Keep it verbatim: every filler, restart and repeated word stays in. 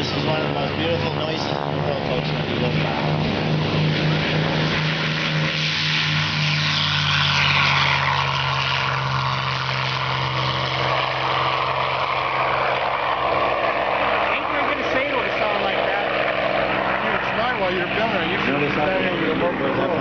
This is one of the most beautiful noises in the world, folks, when you look back. While you're filming, you should be standing in the local